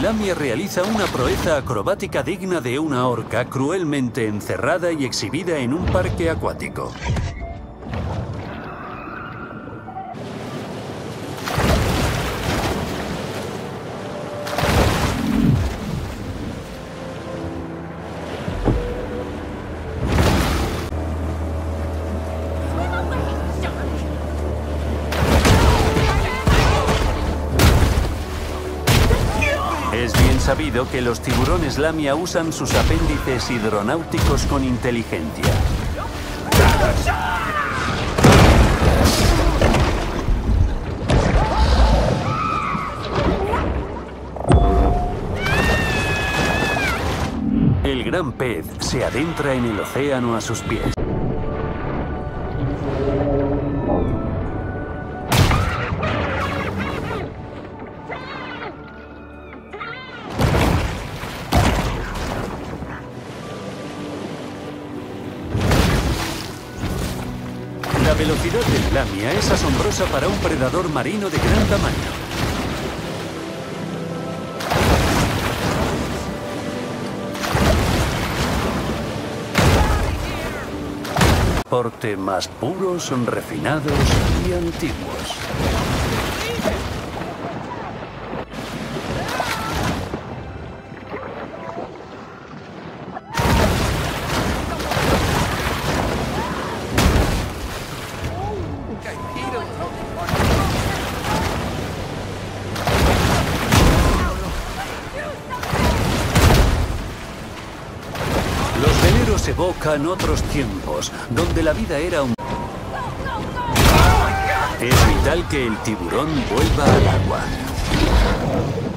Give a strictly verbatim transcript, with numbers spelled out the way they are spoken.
Lamia realiza una proeza acrobática digna de una orca cruelmente encerrada y exhibida en un parque acuático. Es bien sabido que los tiburones Lamia usan sus apéndices hidronáuticos con inteligencia. El gran pez se adentra en el océano a sus pies. La velocidad del Lamia es asombrosa para un predador marino de gran tamaño. Porte más puros, refinados y antiguos. Los veleros evocan otros tiempos, donde la vida era un... Es vital que el tiburón vuelva al agua.